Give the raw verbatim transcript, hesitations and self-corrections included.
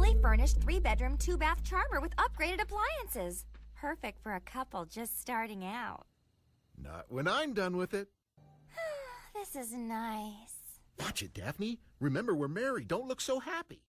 fully furnished three-bedroom, two-bath charmer with upgraded appliances. Perfect for a couple just starting out. Not when I'm done with it. This is nice. Watch it, Daphne. Remember, we're married. Don't look so happy.